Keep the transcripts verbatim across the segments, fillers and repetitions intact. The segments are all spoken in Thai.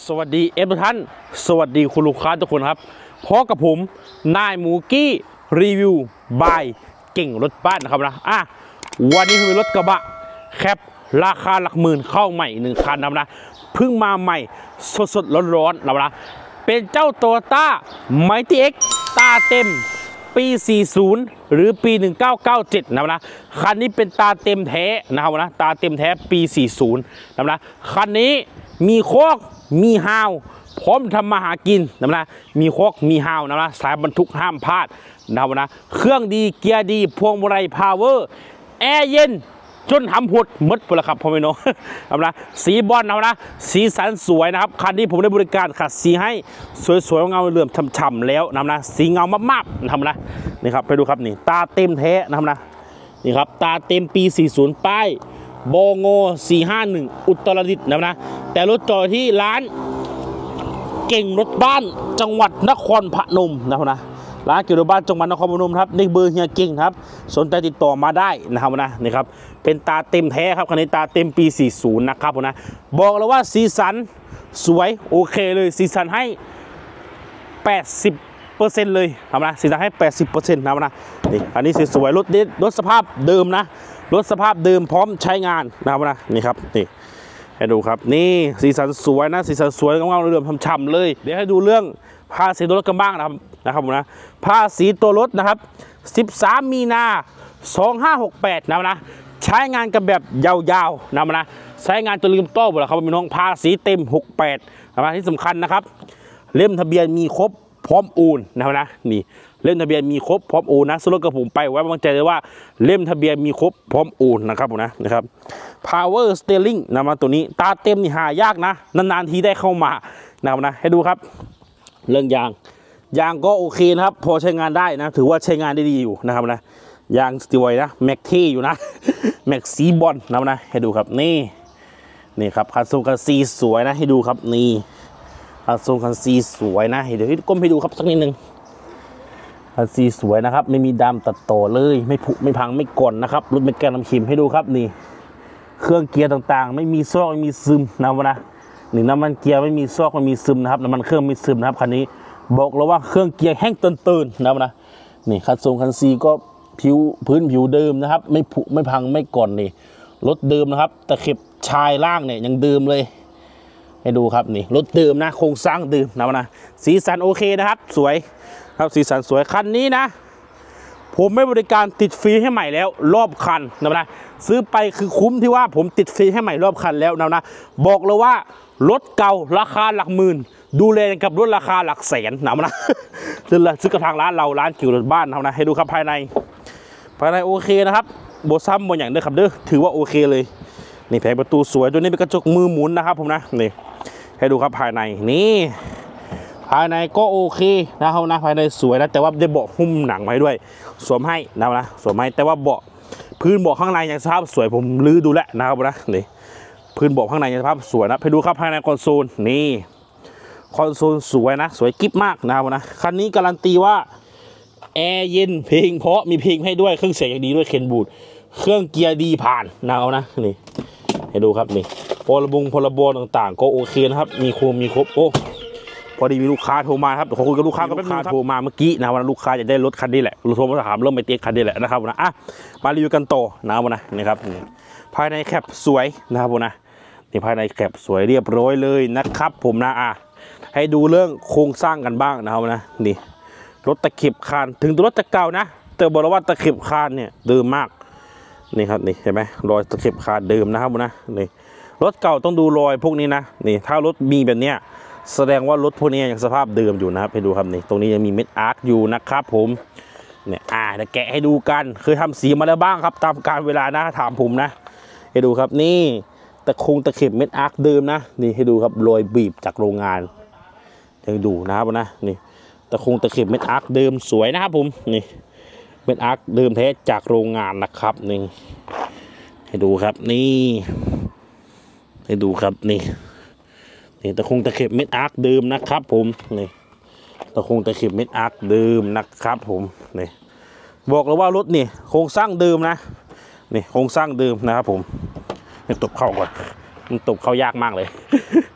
วัสดีเอฟทุกท่านสวัสดีคุณลูกค้าทุกคนครับพบกับผมนายหมูกี้รีวิวบายเก่งรถบ้านนะครับนะอ่ะวันนี้มีรถกระบะแคปราคาหลักหมื่นเข้าใหม่หนึ่งคันนะครับนะเพิ่งมาใหม่สดๆร้อนๆนะครับนะเป็นเจ้าโตโยต้าไมตี้เอ็กซ์ตาเต็มปีสี่สิบหรือปีหนึ่งเก้าเก้าเจ็ดนะครับนะคันนี้เป็นตาเต็มแท้นะครับนะตาเต็มแท้ปีสี่สิบนะครับนะคันนี้มีโคกมีฮาวพร้อมทำมาหากินนะครับนะมีโคกมีฮาวนะครับนะสายบรรทุกห้ามพลาดนะครับนะเครื่องดีเกียร์ดีพวงมาลัยพาวเวอร์แอร์เย็นจนทำหดมดไปแล้วครับพ่อแม่น้องนะครับนะสีบอลนะครับนะสีสันสวยนะครับคันนี้ผมได้บริการขัดสีให้สวยๆเงาเหลื่อมฉ่ำๆแล้วนะครับนะสีเงามากๆนะครับนะนี่ครับไปดูครับนี่ตาเต็มแท้นะครับนะนี่ครับตาเต็มปีสี่สิบป้ายโบโงสี่ห้าหนึ่งอุตรดิตถ์นะครับนะแต่รถจอดที่ร้านเก่งรถบ้านจังหวัดนครพนมนะครับนะร้านเก่งรถบ้านจังหวัดนครพนมครับนี่เบอร์เฮียเก่งครับสนใจติดต่อมาได้นะครับนะนี่ครับเป็นตาเต็มแท้ครับคันนี้ตาเต็มปีสี่สิบนะครับนะบอกเลยว่าสีสันสวยโอเคเลยสีสันให้แปดสิบเปอร์เซ็นต์เลยครับนะสีสันให้แปดสิบเปอร์เซ็นต์นะครับนะนี่อันนี้สวยๆรถเด็ดรถสภาพเดิมนะรถสภาพเดิมพร้อมใช้งานนะครับนะนี่ครับนี่ให้ดูครับนี่สีสันสวยนะสีสันสวยเงาๆเรื่อมฉ่ำๆเลยเดี๋ยวให้ดูเรื่องภาษีตัวรถกันบ้างนะครับนะครับผมนะภาษีตัวรถนะครับสิบสามมีนาสองห้าหกแปดนะครับนะใช้งานกันแบบยาวๆนะครับนะใช้งานจนลืมโต้หมดแล้วครับพี่น้องภาษีเต็มหกแปดนะครับที่สำคัญนะครับเล่มทะเบียนมีครบพร้อมโอนนะครับนะนี่เล่มทะเบียนมีครบพร้อมโอนนะซื้อรถกับผมไปไว้วางใจเลยว่าเล่มทะเบียนมีครบพร้อมโอนนะครับผมนะนะครับ power steering นะมาตัวนี้ตาเต็มนี่หายากนะนานๆทีได้เข้ามานะครับนะให้ดูครับเรื่องยางยางก็โอเคนะครับพอใช้งานได้นะถือว่าใช้งานได้ดีอยู่นะครับนะยางสตีไวนะแม็กเท่อยู่นะแม็กสีบอลนะครับนะให้ดูครับนี่นี่ครับคันทรงคันซีสวยนะให้ดูครับนี่คันทรงคันซีสวยนะเดี๋ยวก้มให้ดูครับสักนิดนึงคันซีสวยนะครับไม่มีดำตัดต่อเลยไม่ผุไม่พังไม่ก่อนนะครับรถเป็นแกนน้ำขิมให้ดูครับนี่เครื่องเกียร์ต่างๆไม่มีซอกไม่มีซึมนะวะนะนี่น้ำมันเกียร์ไม่มีซอกไม่มีซึมนะครับน้ำมันเครื่องไม่ซึมนะครับคันนี้บอกเลยว่าเครื่องเกียร์แห้งตื่นๆนะวะนะนี่คันทรงคันซีก็ผิวพื้นผิวเดิมนะครับไม่ผุไม่พังไม่ก่อนนี่รถเดิมนะครับตะเข็บชายล่างเนี่ยยังเดิมเลยให้ดูครับนี่รถเดิมนะโครงสร้างเดิมนะนะสีสันโอเคนะครับสวยครับสีสันสวยคันนี้นะผมไม่บริการติดฟรีให้ใหม่แล้วรอบคันนะนะซื้อไปคือคุ้มที่ว่าผมติดฟรีให้ใหม่รอบคันแล้วนะนะบอกเลยว่ารถเก่าราคาหลักหมื่นดูแลกับรถราคาหลักแสนนะนะซื้อซื้อกับทางร้านเราร้านเกี่ยวกับบ้านนะนะให้ดูครับภายในภายในโอเคนะครับโบซัมบนอย่างเด้อครับเด้อถือว่าโอเคเลยนี่แผงประตูสวยตัวนี้เป็นกระจกมือหมุนนะครับผมนะนี่ให้ดูครับภายในนี่ภายในก็โอเคนะครับนะภายในสวยนะแต่ว่าได้เบาะหุ้มหนังมาให้ด้วยสวมให้นะนะสวมให้แต่ว่าเบาะพื้นเบาะข้างในยังสภาพสวยผมลื้อดูแลนะครับนะนี่พื้นเบาะข้างในยังสภาพสวยนะไปดูครับภายในคอนโซลนี่คอนโซลสวยนะสวยกิ๊บมากนะครับนะคันนี้การันตีว่าแอร์เย็นเพลงเพราะมีเพลงให้ด้วยเครื่องเสียงอย่างดีด้วยเคนบูดเครื่องเกียร์ดีผ่านนะครับนะนี่ให้ดูครับนี่พลบุงพลบต่างๆก็โอเคนะครับมีโคมมีครบโอ้พอดีมีลูกค้าโทรมาครับขอคุยกับลูกค้าก็ลูกค้าโทรมาเมื่อกี้นะวันลูกค้าจะได้รถคันนี้แหละโทรมาถามเริ่มไปเตี้ยคันนี้แหละนะครับนะอ่ะมารีวิวกันต่อนะครับนะนี่ครับภายในแคปสวยนะครับนะนี่ภายในแคปสวยเรียบร้อยเลยนะครับผมนะอ่ะให้ดูเรื่องโครงสร้างกันบ้างนะครับนะนี่รถตะเข็บคานถึงตัวรถจะเก่านะแต่บอกว่าตะเข็บคานเนี่ยเดิมมากนี่ครับนี่เห็นไหมรอยตะเข็บคานเดิมนะครับนะนี่รถเก่าต้องดูรอยพวกนี้นะนี่ถ้ารถมีแบบเนี้ยแสดงว่ารถพวกนี้ยังสภาพเดิมอยู่นะครับให้ดูครับนี่ตรงนี้ยังมีเม็ดอาร์คอยู่นะครับผมเนี่ยอ่าจะแกะให้ดูกันเคยทำสีมาแล้วบ้างครับตามการเวลานะถามผมนะให้ดูครับนี่ตะคงตะเข็บเม็ดอาร์คเดิมนะนี่ให้ดูครับรอยบีบจากโรงงานยังดูนะครับนะนี่ตะคงตะเข็บเม็ดอาร์คเดิมสวยนะครับผมนี่เม็ดอาร์คเดิมแท้จากโรงงานนะครับนี่ให้ดูครับนี่ให้ดูครับนี่นี่ตะคงตะเข็บเม็ดอาร์คเดิมนะครับผมนี่ตะคงตะเข็บเม็ดอาร์คเดิมนะครับผมนี่บอกเลยว่ารถนี่โครงสร้างเดิมนะนี่โครงสร้างเดิมนะครับผมนี่ตบเข้าก่อนมันตบเข้ายากมากเลย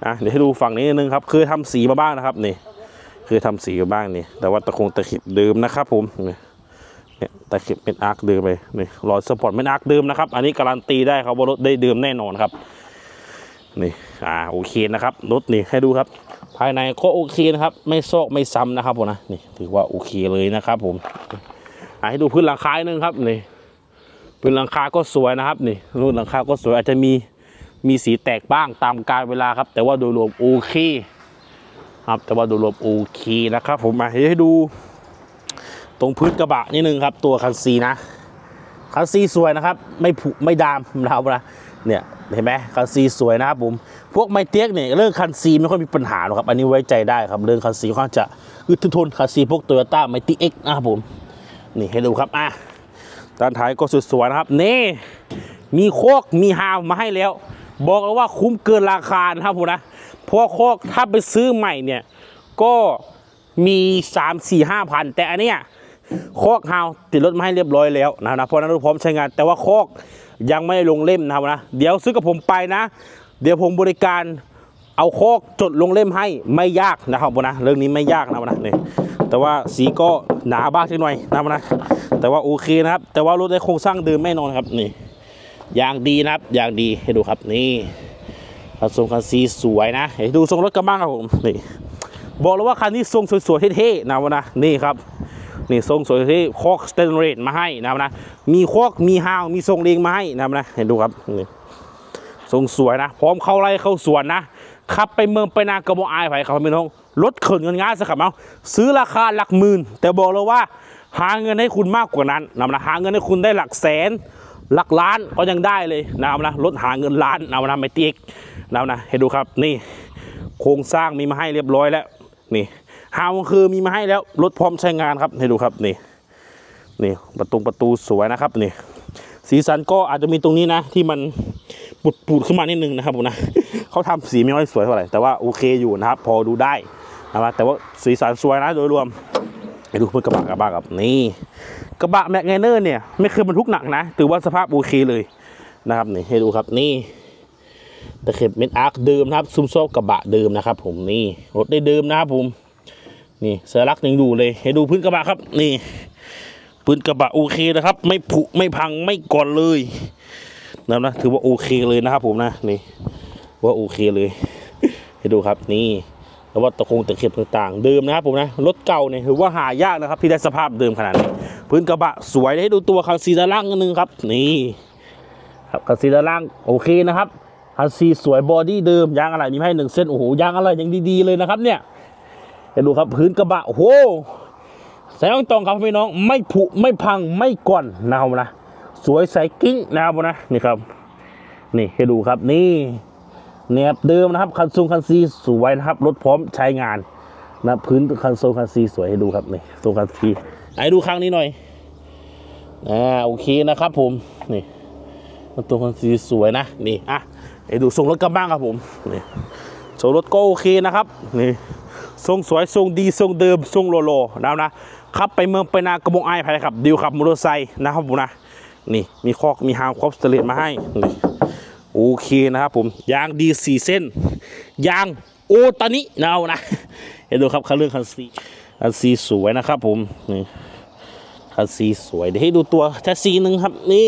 อ่ะเดี๋ยวให้ดูฝั่งนี้นิดนึงครับคือทำสีมาบ้างนะครับนี่คือทำสีมาบ้างนี่แต่ว่าตะคงตะเข็บเดิมนะครับผมเนี่ยตะเข็บเป็นอาร์คเดิมไปนี่รอยสปอร์ตเป็นอาร์คเดิมนะครับอันนี้การันตีได้ครับว่ารถได้เดิมแน่นอนครับนี่อ่าโอเคนะครับรถนี่ให้ดูครับภายในก็โอเคนะครับไม่ซอกไม่ซ้ำนะครับผมนะนี่ถือว่าโอเคเลยนะครับผมให้ดูพื้นหลังคาหนึ่งครับนี่พื้นหลังคาก็สวยนะครับนี่รุ่นหลังคาก็สวยอาจจะมีมีสีแตกบ้างตามกาลเวลาครับแต่ว่าโดยรวมโอเคครับแต่ว่าโดยรวมโอเคนะครับผมมาให้ดูตรงพื้นกระบะนิดนึงครับตัวคันซีนะคันซีสวยนะครับไม่ผุไม่ดามเรานะเนี่ยเห็นไหมคันซีสวยนะครับผมพวกไมเตียกเนี่ยเรื่องคันซีไม่ค่อยมีปัญหาหรอกครับอันนี้ไว้ใจได้ครับเรื่องคันซีค่อนข้างจะอึดทนคันซีพวกโตโยต้าไมตี้เอ็กนะครับผมนี่ให้ดูครับอ่ะด้านท้ายก็สวยๆนะครับนี่มีโคกมีฮาวมาให้แล้วบอกเลยว่าคุ้มเกินราคานะครับผมนะเพราะโคกถ้าไปซื้อใหม่เนี่ยก็มีสามสี่ห้าพันแต่อันเนี้ยโคกฮาวติดรถมาให้เรียบร้อยแล้วนะเพราะนั้นรถพร้อมใช้งานแต่ว่าโคกยังไม่ลงเล่มนะครับนะเดี๋ยวซื้อกับผมไปนะเดี๋ยวผมบริการเอาโคกจดลงเล่มให้ไม่ยากนะครับผมนะเรื่องนี้ไม่ยากนะครับนะนี่แต่ว่าสีก็หนาบ้างนิดหน่อยนะครับนะแต่ว่าโอเคนะครับแต่ว่ารถได้โครงสร้างเดิมแน่นอนครับนี่อย่างดีนะครับอย่างดีให้ดูครับนี่ทรงคันซีสวยนะให้ดูทรงรถกันบ้างครับผมนี่บอกเลยว่าคันนี้ทรงสวยๆเท่ๆนะวะนะนี่ครับนี่ทรงสวยที่โคกสเตนเลสมาให้นะนะมีโคกมีฮาวมีทรงเรียงมาให้นะนะเห็นดูครับนี่ทรงสวยนะพร้อมเข้าไร่เข้าสวนนะขับไปเมืองไปนากระบอกอายไปครับพี่น้องรถเขินเงินง่ายสักครับเอาซื้อราคาหลักหมื่นแต่บอกเลยว่าหาเงินให้คุณมากกว่านั้นนะนะหาเงินให้คุณได้หลักแสนหลักล้านก็ยังได้เลยนะนะรถหาเงินล้านนะนะไม่ตีกนะนะให้ดูครับนี่โครงสร้างมีมาให้เรียบร้อยแล้วนี่ฮาวคือมีมาให้แล้วรถพร้อมใช้งานครับให้ดูครับนี่นี่ประตูประตูสวยนะครับนี่สีสันก็อาจจะมีตรงนี้นะที่มันปุดปูดขึ้นมานิดนึงนะครับผมนะเขาทำสีไม่ค่อยสวยเท่าไหร่แต่ว่าโอเคอยู่นะครับพอดูได้นะครับแต่ว่าสีสันสวยนะโดยรวมให้ดูเพื่อนกระบะกระบะกับนี่กระบะแม็กไนเนอร์เนี่ยไม่เคยบรรทุกหนักนะถือว่าสภาพโอเคเลยนะครับนี่ให้ดูครับนี่ตะเข็บเม็ดอาร์คเดิมนะครับซุ้มโซ่กระบะเดิมนะครับผมนี่รถได้เดิมนะครับผมนี่เสลักยังดูเลยให้ดูพื้นกระบะครับนี่พื้นกระบะโอเคนะครับไม่ผุไม่พังไม่ก่อนเลยนะนะถือว่าโอเคเลยนะครับผมนะนี่ว่าโอเคเลยให้ดูครับนี่แล้วว่าตะคงตะเข็บต่างๆเดิมนะครับผมนะรถเก่าเนี่ยถือว่าหายากนะครับที่ได้สภาพเดิมขนาดนี้พื้นกระบะสวยให้ดูตัวคันซีด้านล่างนึงครับนี่ครับคันซีด้านล่างโอเคนะครับคันซีสวยบอดี้เดิมยางอะไรมีให้หนึ่งเส้นโอ้โหยางอะไรยังดีๆเลยนะครับเนี่ยให้ดูครับพื้นกระบะโอ้โหใส่ต้องตรงครับพี่น้องไม่ผุไม่พังไม่ก่อนนะครับนะสวยใสกิ้งนะครับนะนี่ครับนี่ให้ดูครับนี่เนียบเดิมนะครับคันซูงคันซีสวยนะครับรถพร้อมใช้งานนะพื้นคันซูงคันซีสวยให้ดูครับนี่ซูงคันซีให้ดูข้างนี้หน่อยอ่าโอเคนะครับผมนี่ตัวคันซีสวยนะนี่อ่ะให้ดูทรงรถกันบ้างครับผมนี่ทรงรถก็โอเคนะครับนี่ทรงสวยทรงดีทรงเดิมทรงโลโลนะนะขับไปเมืองไปนากระบอกไอ้ไผ่ครับดิวขับมอเตอร์ไซค์นะครับผมนะนี่มีคอกมีฮาวครอบสเตเลตมาให้นี่โอเคนะครับผมยางดีสี่เส้นยางโอตานินะเอานะเห็นดูครับคันเรื่องคันซีคันซีสวยนะครับผมนี่คันซีสวยเดี๋ยวให้ดูตัวแท็กซี่หนึ่งครับนี่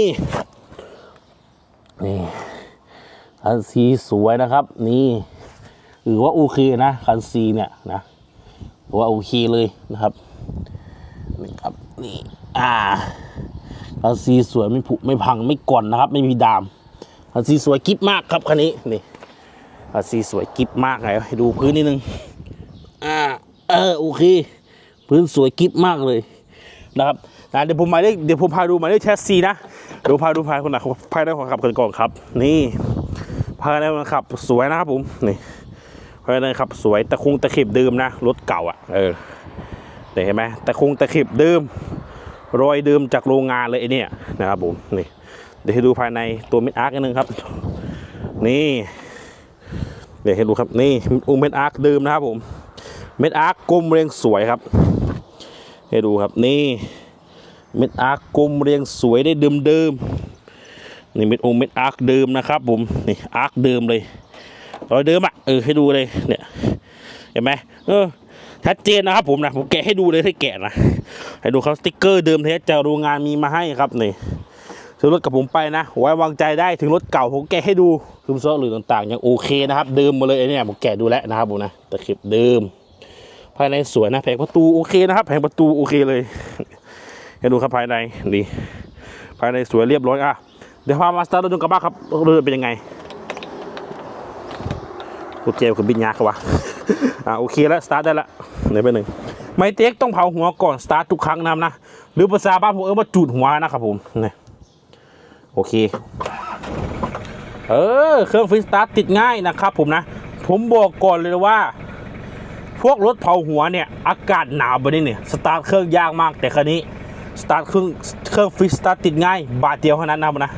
นี่คันซีสวยนะครับนี่หรือว่าโอเคนะคันซีเนี่ยนะว่าโอเคเลยนะครับนี่ครับนี่อ่าคันซีสวยไม่ผุไม่พังไม่ก่อนนะครับไม่มีดามคันซีสวยกิ๊บมากครับคันนี้นี่คันซีสวยกิ๊บมากเลยให้ดูพื้นนิดนึงอ่าเออโอเคพื้นสวยกิ๊บมากเลยนะครับนะเดี๋ยวผมมาได้เดี๋ยวผมพาดูมาได้แท็กซี่นะเดี๋ยวพาดูภายคนไหนภายในคนขับกันก่อนครับนี่ภายในคนขับสวยนะครับผมนี่ภายในขับสวยแต่คงตะเข็บเดิมนะรถเก่าอ่ะเออเห็นไหมแต่คงตะเข็บเดิมรอยเดิมจากโรงงานเลยไอ้นี่นะครับผมนี่เดี๋ยวให้ดูภายในตัวเม็ดอาร์คนิดนึงครับนี่เดี๋ยวให้ดูครับนี่อูเม็ดอาร์คเดิมนะครับผมเม็ดอาร์คกลมเรียงสวยครับให้ดูครับนี่เม็ดอาร์คกลมเรียงสวยได้เดิมเดิมนี่เม็ดอูเม็ดอาร์คเดิมนะครับผมนี่อาร์คเดิมเลยรอยเดิมอ่ะเออให้ดูเลยเนี่ยเห็นไหมเออชัดเจนนะครับผมนะผมแกะให้ดูเลยให้แกะนะให้ดูเขาสติ๊กเกอร์เดิมเทสจากโรงงานมีมาให้ครับนี่ซื้อรถกับผมไปนะไว้วางใจได้ถึงรถเก่าผมแกะให้ดูคืมซ้อหรือต่างๆยังโอเคนะครับเดิมมาเลยเนี่ยผมแกะดูแล้วนะครับผมนะตะเข็บเดิมภายในสวยนะแผงประตูโอเคนะครับแผงประตูโอเคเลยให้ดูครับภายในดีภายในสวยเรียบร้อยอ่ะเดี๋ยวพามาสตาร์ทรถยนต์กระบะครับรถเป็นยังไงกูเจลคือบินยากเขาวะอ่ะโอเคแล้วสตาร์ทได้ละเดี๋ยวไปหนึ่งไม่เต็กต้องเผาหัวก่อนสตาร์ททุกครั้งนะนะหรือภาษาบ้านผมเออมาจูดหัวนะครับผมนี่โอเคเออเครื่องฟรีสตาร์ทติดง่ายนะครับผมนะผมบอกก่อนเลยว่าพวกรถเผาหัวเนี่ยอากาศหนาวแบบนี้เนี่ยสตาร์ทเครื่องยากมากแต่คันนี้สตาร์ทเครื่องเครื่องฟรีสตาร์ทติดง่ายบาทเดียวเท่านั้นนะนะ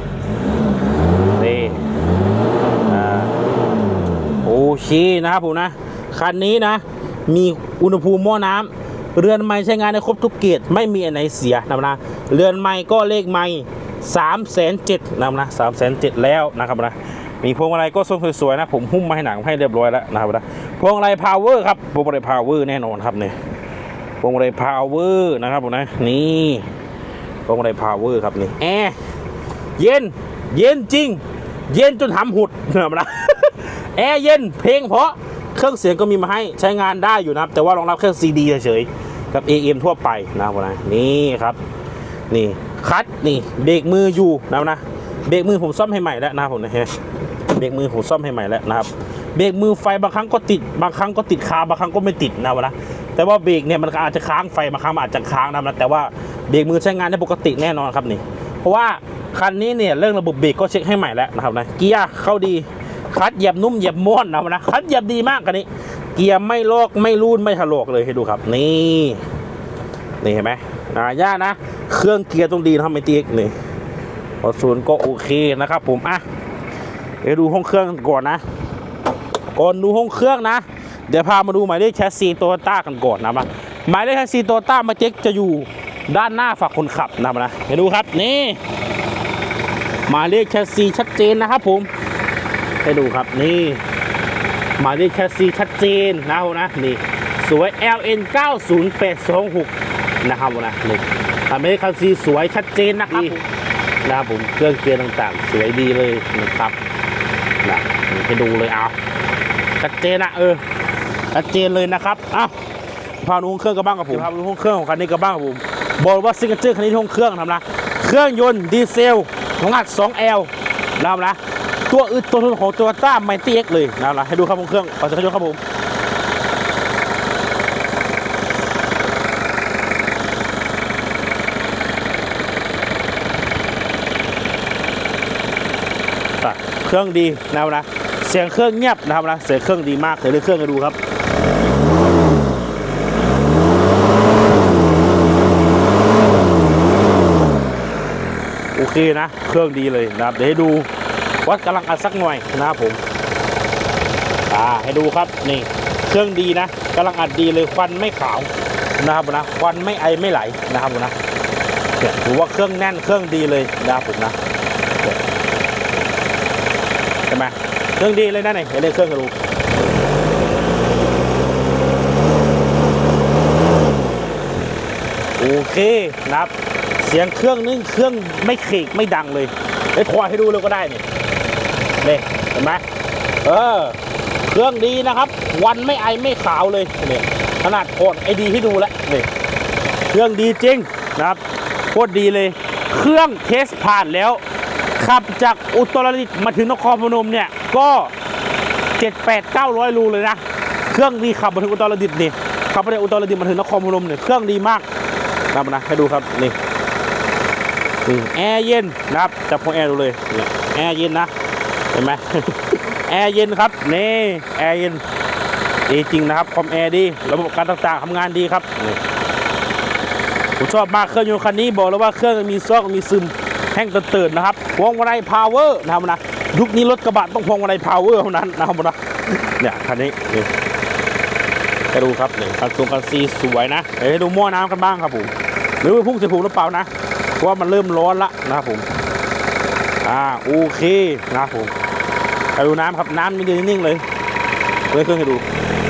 นี่อ่าโอเคนะครับผมนะคันนี้นะมีอุณหภูมิหม้อน้ำเรือนไม้ใช้งานได้ครบทุกเกรดไม่มีอันไหนเสียนะนะเรือนไม้ก็เลขไม้สามแสนเจ็ดนะนะสามแสนเจ็ดแล้วนะครับนะมีพวงมาลัยก็ทรงสวยๆนะผมหุ้มมาให้หนังให้เรียบร้อยแล้วนะครับนะพวงมาลัยพาวเวอร์ครับพวงมาลัยพาวเวอร์แน่นอนครับเนี่ยพวงมาลัยพาวเวอร์นะครับผมนะนี่พวงมาลัยพาวเวอร์ครับนี่แอร์เย็นเย็นจริงเย็นจนทำหุดนะครับนะแอร์เย็นเพลงเพราะเครื่องเสียงก็มีมาให้ใช้งานได้อยู่นะครับแต่ว่ารองรับเครื่องซีดีเฉยๆกับ เอ เอ็ม ทั่วไปนะครับนะนี่ครับนี่คัดนี่เบรกมืออยู่นะครับนะเบรกมือผมซ่อมให้ใหม่แล้วนะครับผมนะเบรกมือผมซ่อมให้ใหม่แล้วนะครับเบรกมือไฟบางครั้งก็ติดบางครั้งก็ติดคาบางครั้งก็ไม่ติดนะครับนะแต่ว่าเบรกเนี่ยมันอาจจะค้างไฟบางครั้งอาจจะค้างนะครับแต่ว่าเบรกมือใช้งานได้ปกติแน่นอนครับนี่เพราะว่าคันนี้เนี่ยเรื่องระบบเบรกก็เช็คให้ใหม่แล้วนะครับนะเกียร์เข้าดีคัดเหยียบนุ่มเหยียบม้วนนะนะคัดเหยียบดีมากกันนี้เกียร์ไม่ลอกไม่รูดไม่ถลอกเลยให้ดูครับนี่นี่เห็นไหมอ่าย่านะเครื่องเกียร์ต้องดีนะครับไม่ตีกนี่พอศูนย์ก็โอเคนะครับผมอ่ะเดี๋ยวดูห้องเครื่องก่อนนะก่อนดูห้องเครื่องนะเดี๋ยวพามาดูหมายเลขแชสซีโตโยต้ากันก่อนนะมาหมายเลขแชสซีโตโยต้ามาเจ๊กจะอยู่ด้านหน้าฝั่งคนขับนะนะเดี๋ยวดูครับนี่หมายเลขแชสซีชัดเจนนะครับผมให้ดูครับนี่หมายเลขแชสซีชัดเจนนะนะนี่สวย แอล เอ็น เก้าศูนย์แปดสองหกนะครับนะนี่หมายเลขแชสซีสวยชัดเจนนะครับนะครับผมเครื่องเกียร์ต่างๆสวยดีเลยนะครับนะให้ดูเลยเอาชัดเจนนะเออชัดเจนเลยนะครับอ้าวพาดูห้องเครื่องกันบ้างกับผมพาดูห้องเครื่องของคันนี้กันบ้างกับผมบอกว่าซิกเนเจอร์คันนี้ห้องเครื่องทำนะเครื่องยนต์ดีเซลขนาด สองแอล นะครับนะตัวอึดตัวทนของโตโยต้าไมตี้เอ็กซ์เลยนะครับให้ดูครับห้องเครื่องขอจะให้ดูครับผมเครื่องดีนะครับนะเสียงเครื่องเงียบนะครับนะเสียงเครื่องดีมากเดี๋ยวเรื่องเครื่องกันดูครับโอเคนะเครื่องดีเลยนะครับเดี๋ยวให้ดูวัดกำลังอัดสักหน่อยนะครับผมอ่าให้ดูครับนี่เครื่องดีนะกำลังอัดดีเลยควันไม่ขาวนะครับนะควันไม่ไอไม่ไหลนะครับนะเนี่ยถือว่าเครื่องแน่นเครื่องดีเลยนะครับผมนะใช่ไหมเครื่องดีเลยนะเนี่ยเรียกเครื่องกระดูกโอเคนะครับเสียงเครื่องนึงเครื่องไม่เขกไม่ดังเลยไอ้ถอดให้ดูเลยก็ได้เนี่ยเนี่ยเห็นไหมเออเครื่องดีนะครับวันไม่ไอไม่ขาวเลยเนี่ยขนาดถอดไอดีให้ดูแล้วเนี่ยเครื่องดีจริงนะครับโคตรดีเลยเครื่องเทสผ่านแล้วขับจากอุตรดิตถ์มาถึงนครพนมเนี่ยก็เจ็ดแปดเก้าร้อยรูเลยนะเครื่องดีขับมาถึงอุตรดิตถ์นี่ขับไปจากอุตรดิตถ์มาถึงนครพนมเนี่ยเครื่องดีมากนะนะให้ดูครับนี่แอร์เย็นนะครับจับพวกแอร์ดูเลยแอร์เย็นนะเห็นไหมแอร์เย็นครับนี่แอร์เย็นดีจริงนะครับคอมแอร์ดีระบบการต่างๆทำงานดีครับผมชอบมากเครื่องยนต์คันนี้บอกเลยว่าเครื่องมีซอกมีซึมแห้งตื่นๆนะครับพวงมาลัยพาวเวอร์นะครับนะยุคนี้รถกระบะต้องพวงมาลัยพาวเวอร์เท่านั้นนะครับนะเนี่ยคันนี้นี่ให้ดูครับนี่คันสูงคันซีสวยนะเดี๋ยวให้ดูหม้อน้ำกันบ้างครับผมหรือว่าพุ่งใส่ผมหรือเปล่านะเพราะว่ามันเริ่มร้อนละนะครับผมอ่าโอเคนะครับผมไปดูน้ำครับน้ำมันยืนนิ่งเลยเลยเครื่องให้ดู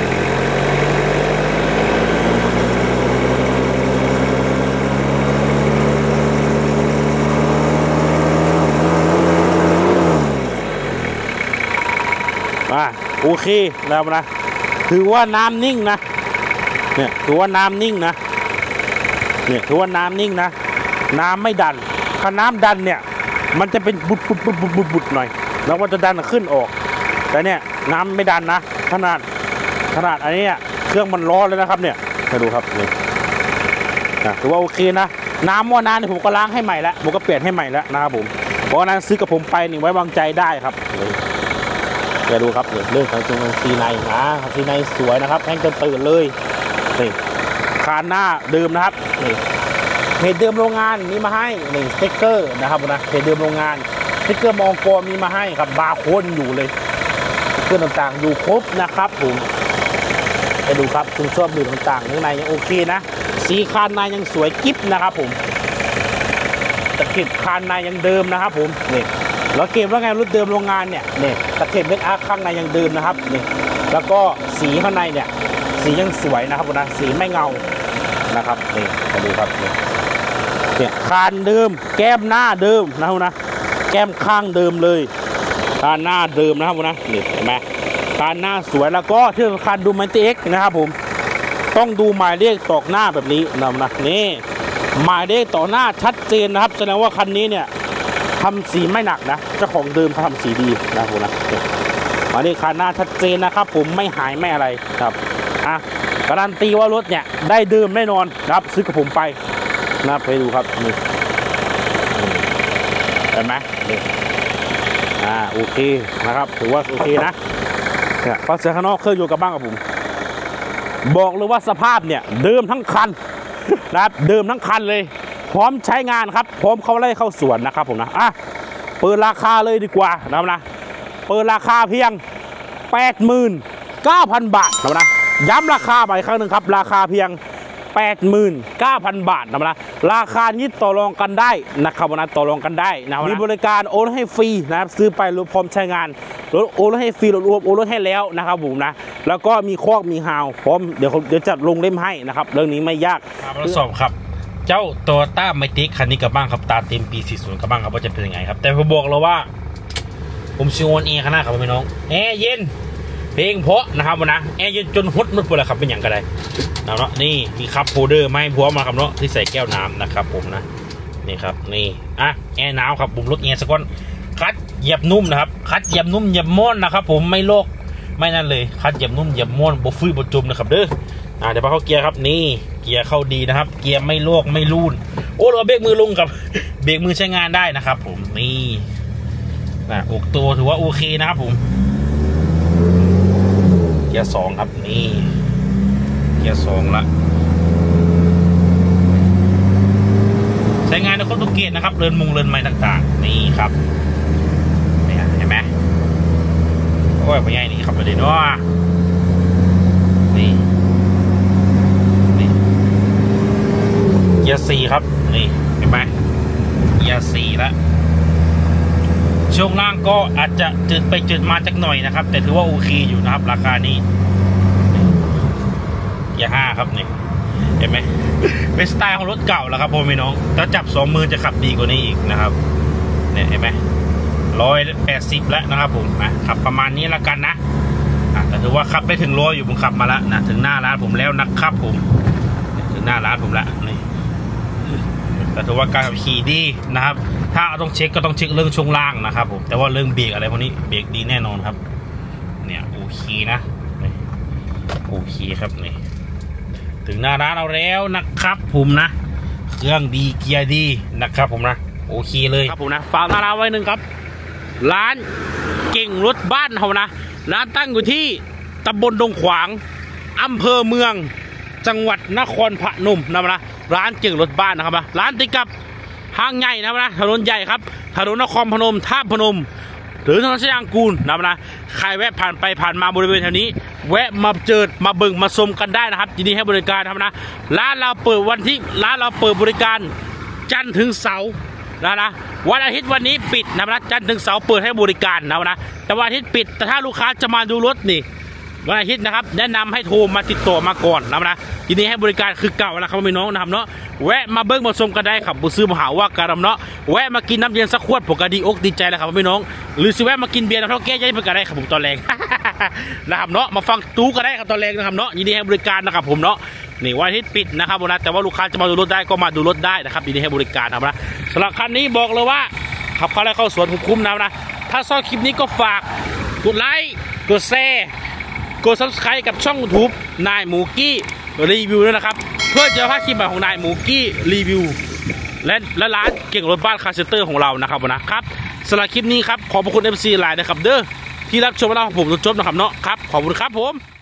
อ่าโอเคแล้วนะถือว่าน้ำนิ่งนะเนี่ยถือว่าน้ำนิ่งนะเนี่ยถือว่าน้ำนิ่งนะน้ำไม่ดันถ้าน้ำดันเนี่ยมันจะเป็นบุดบุดบุดบุดบุดบุดหน่อยแล้วมันจะดันขึ้นออกแต่เนี่ยน้ำไม่ดันนะขนาดขนาดอันนี้เครื่องมันร้อนเลยนะครับเนี่ยมาดูครับนี่ถือว่าโอเคนะน้ำหม้อน้ำเนี่ยผมก็ล้างให้ใหม่แล้วผมก็เปลี่ยนให้ใหม่แล้วนะครับผมเพราะนั้นซื้อกับผมไปนี่ไว้วางใจได้ครับเดี๋ยวดูครับเรื่องของจริงซีไนนะซีไนสวยนะครับแห้งจนตื่นเลยนี่คานหน้าเดิมนะครับนี่เพจเดิมโรงงานมีมาให้นี่สติ๊กเกอร์นะครับนะเพจเดิมโรงงานสติ๊กเกอร์มองโกมีมาให้ครับบาร์โค้ดอยู่เลยสติ๊กเกอร์ต่างๆอยู่ครบนะครับผมไปดูครับซุ้มซ่อมดูต่างๆข้างในยังโอเคนะสีคานในยังสวยกิ๊บนะครับผมตะเข็บคานในยังเดิมนะครับผมนี่แล้วเกมว่าไงรถเดิมโรงงานเนี่ยนี่ตะเข็บเม็ดอาร์ข้างในยังเดิมนะครับนี่แล้วก็สีข้างในเนี่ยสียังสวยนะครับนะสีไม่เงานะครับนี่มาดูครับนี่เนี่ยคานเดิมแก้มหน้าเดิมนะครับนะแก้มข้างเดิมเลยคานหน้าเดิมนะครับนะนี่เห็นไหมคานหน้าสวยแล้วก็ที่สำคัญดูมันตีเอ็กนะครับผมต้องดูหมายเลขตอกหน้าแบบนี้นะนะนี่หมายเลขต่อหน้าชัดเจนนะครับแสดงว่าคันนี้เนี่ยทำสีไม่หนักนะเจ้าของเดิมเขาทำสีดีนะผมนะหมายเลขคานหน้าชัดเจนนะครับผมไม่หายไม่อะไรครับอ่ะการันตีว่ารถเนี่ยได้เดิมแน่นอนนะครับซื้อกับผมไปนะไปดูครับนี่เห็นไหมนี่อ่าโอเคนะครับถือว่าโอเคนะเนี่ยพอเสียข้างนอกเครื่องอยู่กับบ้างกับผมบอกเลยว่าสภาพเนี่ยเดิมทั้งคันนะครับเดิมทั้งคันเลยพร้อมใช้งานครับพร้อมเข้าไล่เข้าสวนนะครับผมนะอ่ะเปิดราคาเลยดีกว่านะครับนะเปิดราคาเพียง แปดหมื่นเก้าพัน บาทนะครับนะย้ำราคาไปครั้งหนึ่งครับราคาเพียง แปดหมื่นเก้าพัน บาทนะครับนะราคาที่ต่อรองกันได้นะครับนะต่อรองกันได้นะมีบริการโอนให้ฟรีนะครับซื้อไปรถพร้อมใช้งานรถโอนให้ฟรีรถรวมโอนรถให้แล้วนะครับผมนะแล้วก็มีคอกมีฮาวพร้อมเดี๋ยวเดี๋ยวจัดลงเล่มให้นะครับเรื่องนี้ไม่ยากทดสอบครับเจ้าโตโยต้าไมติกคันนี้กับบ้างครับตาเต็มปีสี่สิบกับบ้างครับว่าจะเป็นยังไงครับแต่ผมบอกเราว่าผมชิวอนเอขนาดครับพี่น้องแอร์เย็นเพลงเพราะนะครับนะแอร์เย็นจนฮดนุดไปเลยครับเป็นอย่างไรนะเนาะนี่มีคัพโฮเดอร์ไม่พร้อมมาครับเนาะที่ใส่แก้วน้ำนะครับผมนะนี่ครับนี่อ่ะแอร์หนาวครับผมรถแอร์สกอนคัดเหยียบนุ่มนะครับคัดเหยียบนุ่มเหยียบม้วนนะครับผมไม่โลกไม่นั่นเลยคัดเหยียบนุ่มเหยียบม้วนบฟื้นบจุ่มนะครับเด้ออ่าเดี๋ยวพอเข้าเกียร์ครับนี่เกียร์เข้าดีนะครับเกียร์ไม่โลกไม่ลูนโอ้เราเบรกมือลงกับเบรกมือใช้งานได้นะครับผมนี่นะอกตัวถือว่าโอเคนะครับผมเกียร์สองครับนี่เกียร์สองละใช้งานในครบทุกเกียร์นะครับเรือนมุงเรือนไม้ต่างๆนี่ครับนี่เห็นไหมโอ้ยพ่อใหญ่นี่ขับไปเลยเนาะนี่นี่เกียร์สี่ครับนี่เห็นไหมเกียร์สี่แล้วช่วงล่างก็อาจจะจืดไปจืดมาจักหน่อยนะครับแต่ถือว่าโอเคอยู่นะครับราคานี้เกียร์ห้าครับนี่เห็นไหมเป็นสไตล์ของรถเก่าแล้วครับพ่อพี่น้องถ้าจับสองมือจะขับดีกว่านี้อีกนะครับเนี่ยเห็นไหมร้อยแปดสิบแล้วนะครับผมนะขับประมาณนี้แล้วกันนะแต่ถือว่าขับไปถึงร้อยอยู่ผมขับมาแล้วนะถึงหน้าร้านผมแล้วนะครับผมถึงหน้าร้านผมแล้วนี่แต่ถือว่าการขับขี่ดีนะครับถ้าต้องเช็คก็ต้องเช็คเรื่องช่วงล่างนะครับผมแต่ว่าเรื่องเบรกอะไรพวกนี้เบรกดีแน่นอนครับเนี่ยโอเคนะโอเคครับนี่ถึงหน้าร้านเราแล้วนะครับผมนะเครื่องดีเกียร์ดีนะครับผมนะโอเคเลยครับผมนะฝากหน้าร้านไว้หนึ่งครับร้านเก่งรถบ้านเขานะร้านตั้งอยู่ที่ตำบลดงขวางอำเภอเมืองจังหวัดนครพนมนะนะร้านเก่งรถบ้านนะครับนะร้านติดกับห้างใหญ่นะนะถนนใหญ่ครับถนนนครพนมท่าพนมหรือถนนชยางกูลนะนะใครแวะผ่านไปผ่านมาบริเวณแถวนี้แวะมาเจอมาเบิ่งมาชมกันได้นะครับยินดีให้บริการครับนะร้านเราเปิดวันที่ร้านเราเปิดบริการจันทร์ถึงเสาร์นะนะวันอาทิตย์วันนี้ปิดนะนะจันทร์ถึงเสาร์เปิดให้บริการนะนะแต่วันอาทิตย์ปิดแต่ถ้าลูกค้าจะมาดูรถนี่วันอาทิตย์นะครับแนะนำให้โทรมาติดต่อมาก่อนนะนะทีนี้ให้บริการคือเก่าแล้วครับพี่น้องนะครับเนาะแวะมาเบิ้งมาชมกันได้ครับบุซื้อมาหาว่าการเนาะแวะมากินน้ำเย็นสักขวดผมก็ดีอกดีใจแล้วครับพี่น้องหรือสิแวะมากินเบียร์น้ำเท่าแก้ยัยเพื่อกันได้ครับผมตอนแรงนะครับเนาะมาฟังตู้ก็ได้ครับตอนแรงนะครับเนาะยินดีให้บริการนะครับผมเนาะนี่วันอาทิตย์ปิดนะครับผมนะแต่ว่าลูกค้าจะมาดูรถได้ก็มาดูรถได้นะครับยินดีให้บริการนะครับนะสำหรับคันนี้บอกเลยว่าขับเข้าแล้วเข้าสวนคุ้มๆนะนะถ้าชอบคลิปนี้ก็ฝากกดไลค์กดแชร์กด ซับสไครบ์ กับช่อง ยูทูบ นายหมูกี้รีวิวด้วยนะครับเพื่อจะพาคลิปใหม่ของนายหมูกี้รีวิวและและร้านเก่งรถบ้านคาร์เซ็นเตอร์ของเรานะครับนะครับสำหรับคลิปนี้ครับขอบพระคุณ เอฟ ซี หลายนะครับเด้อที่รับชมเราผมจนจบนะครับเนาะครับขอบคุณครับผม